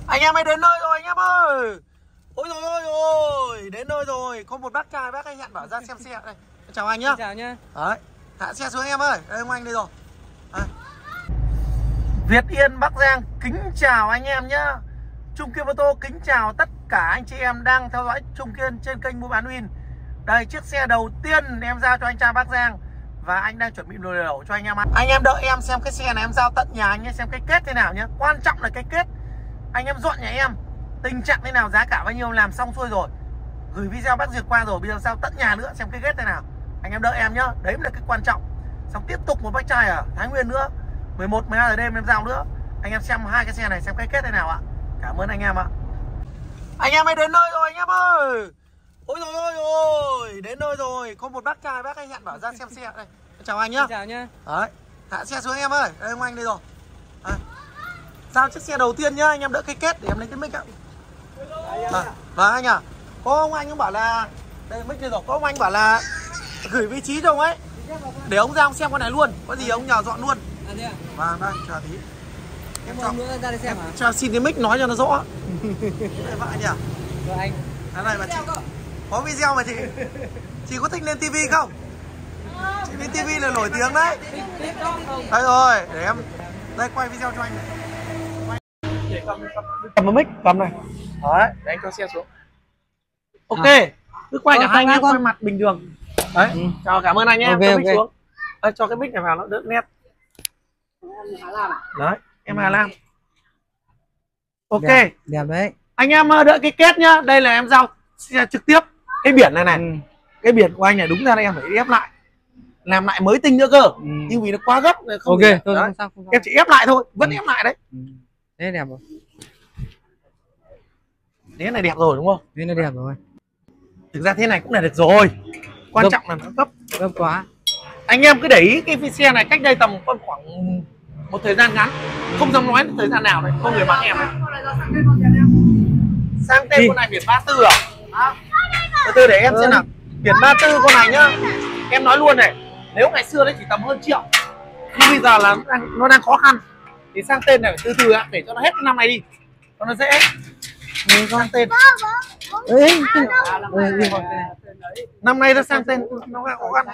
Anh em ơi, đến nơi rồi anh em ơi. Ôi rồi ôi ôi, đến nơi rồi. Có một bác trai, bác ấy hẹn bảo ra xem xe đây. Chào anh nhá. Chào nhá. Đấy, hạ xe xuống anh em ơi. Đây ông anh đây rồi. Đây. Việt Yên, Bắc Giang kính chào anh em nhá. Trung Kiên Mô Tô kính chào tất cả anh chị em đang theo dõi Trung Kiên trên kênh mua bán win. Đây, chiếc xe đầu tiên em giao cho anh trai Bắc Giang và anh đang chuẩn bị nồi lẩu cho anh em ăn. Anh em đợi em xem cái xe này em giao tận nhà anh em xem cái kết thế nào nhé. Quan trọng là cái kết. Anh em dọn nhà em tình trạng thế nào, giá cả bao nhiêu làm xong xuôi rồi, gửi video bác duyệt qua rồi, bây giờ giao tận nhà nữa xem cái kết thế nào. Anh em đợi em nhá, đấy mới là cái quan trọng. Xong tiếp tục một bác trai ở Thái Nguyên nữa, 11, 12 giờ đêm em giao nữa. Anh em xem hai cái xe này xem cái kết thế nào ạ. Cảm ơn anh em ạ. Anh em ơi, đến nơi rồi anh em ơi. Ôi rồi ôi ôi, đến nơi rồi. Có một bác trai, bác ấy hẹn bảo ra xem xe đây. Chào anh nhá. Chào nhá. Đấy, hạ xe xuống anh em ơi. Đây ông anh đây rồi. Đây. Giao chiếc xe đầu tiên nhá, anh em đỡ cái kết để em lấy cái mic ạ. Vâng anh à. Có ông anh bảo là đây mic đây rồi, có ông anh bảo là gửi vị trí cho ông ấy để ông ra ông xem con này luôn, có gì ông nhờ dọn luôn. Vâng, đây chờ tí. Em cho nữa ra đây xem hả? cho xin cái mic nói cho nó rõ. Đây vợ nhỉ? Rồi anh. Đây bà chị. Có video mà chị có thích lên tivi không? Chị lên tivi là nổi tiếng đấy. Đây rồi, để em đây quay video cho anh này. Để cầm cái mic, cầm này. Đấy, để anh cho xe xuống. Ok, cứ quay cả hai anh em quay mặt bình thường. Đấy, chào cảm ơn anh em, cho mic xuống. Đây, cho cái mic này vào nó đỡ nét. Đấy, em Hà Lam. Ok. Đẹp đấy. Anh em đợi cái kết nhá. Đây là em giao xe trực tiếp. Cái biển này này, cái biển của anh này đúng ra đây em phải ép lại, làm lại mới tinh nữa cơ. Nhưng vì nó quá gấp không. Ok, thôi không sao. Em chỉ ép lại thôi, vẫn ép lại đấy. Thế đẹp rồi. Thế này đẹp rồi đúng không? Thế nó đẹp rồi. Thực ra thế này cũng là được rồi. Quan trọng là nó gấp quá. Anh em cứ để ý cái xe này cách đây tầm khoảng một thời gian ngắn, không dám nói thời gian nào đấy, có người bán em này. Sang tên con này biển 34 à? Từ từ để em xem nào. Biển 34 con này nhá. Em nói luôn này, nếu ngày xưa đấy chỉ tầm hơn triệu, nhưng bây giờ là nó đang khó khăn thì sang tên này phải từ từ để cho nó hết năm này đi, cho nó dễ. Sang tên. Năm nay nó sang tên nó khó khăn.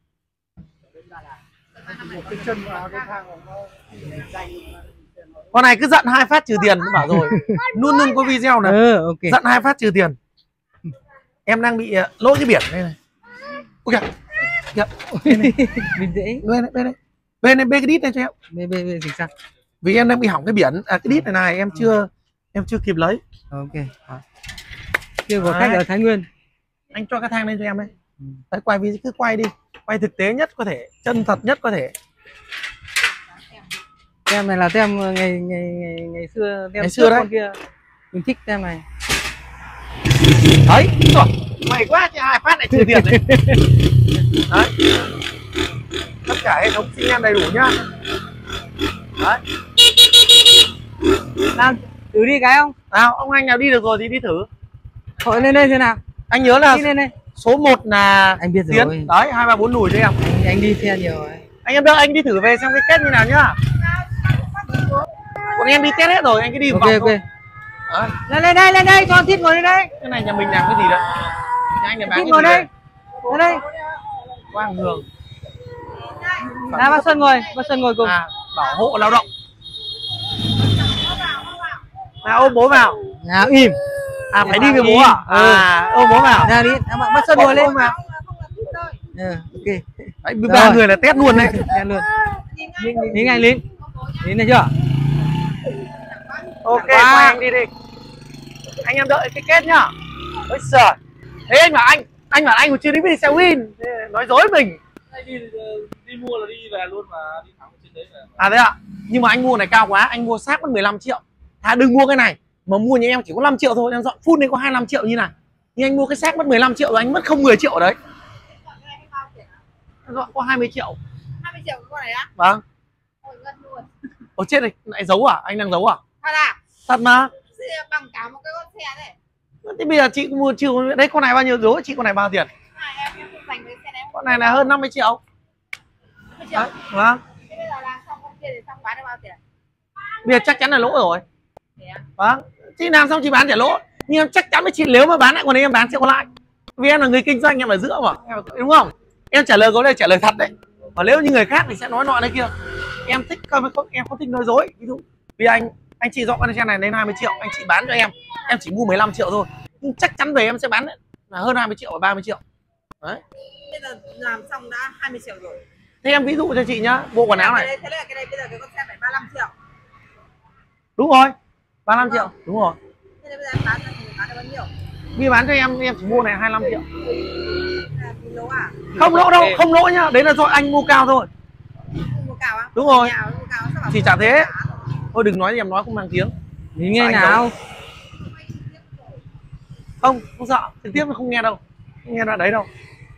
Con này cứ giận 2 phát trừ tiền, nó bảo rồi. Luôn luôn có video này. Okay. Giận 2 phát trừ tiền. Em đang bị lỗi cái biển đây này. Ôi kìa. Bình tĩnh. Bên này, bê cái đít này cho em. Bê gì sao? Vì em đang bị hỏng cái biển, cái đít này em chưa kịp lấy. Ok. Chưa có khách ở Thái Nguyên. Anh cho cái thang lên cho em đấy. Đấy, quay video cứ quay đi, quay thực tế nhất có thể, chân thật nhất có thể. Tem này là tem ngày xưa, tem ngày xưa đấy. Con kia mình thích tem này. Đấy, rồi. Mày quá chứ 2 phát lại trừ tiền đấy. Đấy. Tất cả hệ thống xi nhan đầy đủ nhá. Đấy. Nào, thử đi cái không? Nào, ông anh nào đi được rồi thì đi thử. Thôi lên đây thế nào? Anh nhớ là lên đây. số 1 là anh biết rồi. Tiến. Đấy, 2, 3, 4 lùi cho em. Anh đi xe nhiều rồi. Anh em đợi anh đi thử về xem cái kết như nào nhá. Còn em đi test hết rồi, anh cứ đi vòng thôi. Lên đây, cho Thiết ngồi lên đây. Cái này nhà mình làm cái gì đấy? Nhà anh để bán Thiết ngồi đây. Lên đây. Quang Hường. Nào bác Xuân ngồi cùng. Bảo hộ lao động. Nào ôm bố vào. Nào im. Phải đi với bố à? Ôm bố vào. Nào đi, bác Xuân ngồi lên. Ok. Đấy, 3 người là test luôn đấy. Test luôn. Lính anh lính. Lính này chưa? Ok, quay anh đi đi. Anh em đợi cái kết nhá. Ôi giời. Thế anh bảo anh còn chưa đi xe win. Nói dối mình. Đi mua là đi về luôn mà đi thẳng trên đấy về. Thế ạ. Nhưng mà anh mua này cao quá, anh mua xác mất 15 triệu. Đừng mua cái này, mà mua như em chỉ có 5 triệu thôi, em dọn phun đây có 25 triệu như này. Nhưng anh mua cái xác mất 15 triệu rồi anh mất không 10 triệu ở đấy. Dọn có 20 triệu. 20 triệu cái con này á? Vâng. Ôi ngân luôn. Ồ chết này, lại giấu à? Anh đang giấu à? Thật à? Thật mà. Bằng cả một cái con xe này. Thế bây giờ chị mua chưa? Đấy con này bao nhiêu dấu chị, con này bao tiền? Em không dành với xe này. Con này là hơn 50 triệu. 50 triệu. Vâng. Thế bây giờ làm xong con kia thì xong bán được bao tiền? Bây giờ chắc chắn là lỗ rồi. Thế à? Vâng. Chị làm xong chị bán trả lỗ, nhưng em chắc chắn với chị nếu mà bán lại còn em bán sẽ có lãi, vì em là người kinh doanh, em ở giữa mà, đúng không? Em trả lời có đây trả lời thật đấy, và nếu như người khác thì sẽ nói nọ này kia. Em thích không, em không thích nói dối. Ví dụ vì anh chị dọn con xe này lên 20 triệu, anh chị bán cho em chỉ mua 15 triệu thôi, nhưng chắc chắn về em sẽ bán là hơn 20 triệu và 30 triệu đấy. Bây giờ làm xong đã 20 triệu rồi. Thế em ví dụ cho chị nhá, bộ quần áo này. Thế là cái này bây giờ cái con xe phải 35 triệu. Đúng rồi, 35 triệu, đúng rồi. Thế nên bây giờ em bán thì bán được bao nhiêu? Vì bán cho em chỉ mua này 25 triệu. Lỗ à? Không lỗ đâu, không lỗ nhá, đấy là do anh mua cao thôi. Mua cao á? Đúng rồi. Mua cao, sao Thì chả thế. Thôi đừng nói, em nói không mang tiếng. Thì nghe nào. Không sợ, trực tiếp nó không nghe đâu. Không nghe ra đấy đâu.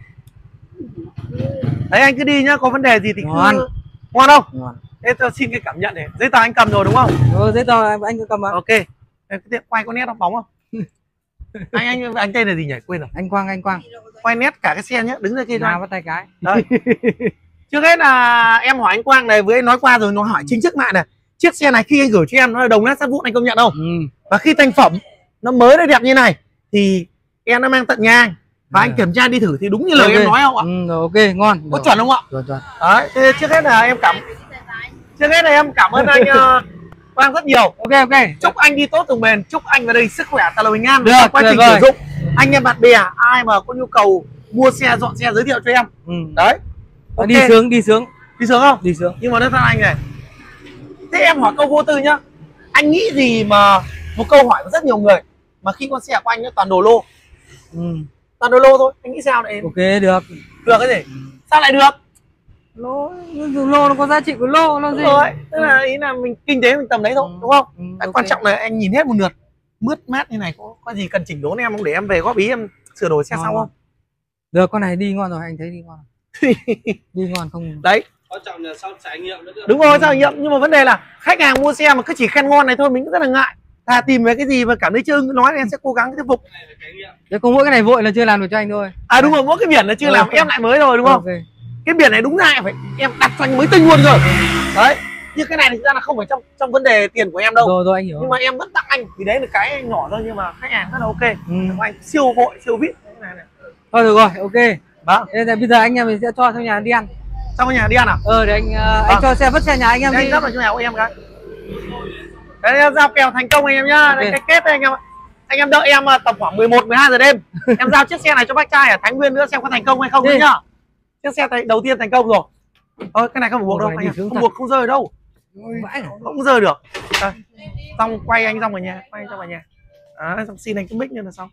Đấy anh cứ đi nhá, có vấn đề gì thì ngon. cứ... Ngon không? Ngon. Thế tôi xin cái cảm nhận này. Giấy tờ anh cầm rồi đúng không? Giấy tờ anh cứ cầm mà. Ok. Em cứ quay có nét bóng không? anh tên là gì nhỉ? Quên rồi. Anh Quang. Quay nét cả cái xe nhá, đứng ra kia cho nào anh. bắt tay cái. Đây. Trước hết là em hỏi anh Quang này, với anh nói qua rồi, nó hỏi chính trước mạng này. Chiếc xe này khi anh gửi cho em nó là đồng nát sắt vụn, anh công nhận không? Và khi thành phẩm nó mới nó đẹp như này thì em nó mang tận nhà anh. Và anh kiểm tra đi thử thì đúng như lời em nói không ạ? Rồi, ok, ngon. Có chuẩn không ạ? Chuẩn. Đấy, thế trước hết là em cảm ơn anh Quang rất nhiều. Ok. Chúc anh đi tốt từng bền, chúc anh vào đây sức khỏe thật là bình an. Được, quá trình sử dụng, anh em bạn bè ai mà có nhu cầu mua xe, dọn xe giới thiệu cho em. Đấy. Okay. Đi sướng không? Đi sướng. Nhưng mà nói thật anh này, thế em hỏi câu vô tư nhá, anh nghĩ gì mà một câu hỏi của rất nhiều người mà khi con xe của anh nó toàn đồ lô, toàn đồ lô thôi, anh nghĩ sao này? Ok, được cái gì? Sao lại được? Lô nó có giá trị của lô gì? Rồi, tức là ý là mình kinh tế mình tầm đấy thôi, đúng không? Okay. Quan trọng là anh nhìn hết một lượt mướt mát như này, có gì cần chỉnh đốn em không, để em về góp ý em sửa đổi xe sau không? Được, con này đi ngon rồi, anh thấy đi ngon. Đi ngon không? Đấy. Quan trọng là sau trải nghiệm nữa. Đúng rồi, trải nghiệm, nhưng mà vấn đề là khách hàng mua xe mà cứ chỉ khen ngon này thôi mình cũng rất là ngại. Thà tìm về cái gì mà cảm thấy chưa nói em sẽ cố gắng thuyết phục. Đấy, có mỗi cái này vội là chưa làm được cho anh thôi. À đúng rồi, mỗi cái biển là chưa làm, em lại mới rồi đúng không? Okay. Cái biển này đúng ra phải em đặt cho anh mới tinh luôn rồi. Đấy. Nhưng cái này thì ra là không phải trong vấn đề tiền của em đâu. Rồi anh hiểu. Nhưng mà em vẫn tặng anh thì đấy là cái nhỏ thôi, nhưng mà khách hàng rất là ok. Anh siêu vội, siêu vip này. Thôi được rồi, ok. Vâng. Thế là bây giờ anh em mình sẽ cho sang nhà đi ăn. Trong nhà đi ăn à? Để anh cho xe vứt xe nhà anh em đi. Anh lắp vào trong nhà của em cái. Đấy, giao kèo thành công anh em nhá. Okay. Cái kết đây anh em ạ. Anh em đợi em tầm khoảng 11-12 giờ đêm. Em giao chiếc xe này cho bác trai ở Thái Nguyên nữa xem có thành công hay không nữa nhá. Chiếc xe đầu tiên thành công rồi. Cái này không phải buộc đâu, anh không buộc, không rơi đâu. Không rơi được. Đây. Xong quay anh xong ở nhà, quay anh xong ở nhà. Đấy, xong xin anh cái mic nữa là xong.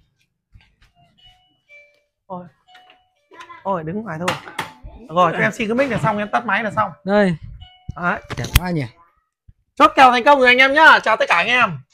Thôi đứng ngoài thôi. Rồi cho em xin cái mic là xong, em tắt máy là xong. Đây. Đấy. Đẹp quá nhỉ. Chốt kèo thành công rồi anh em nhá. Chào tất cả anh em.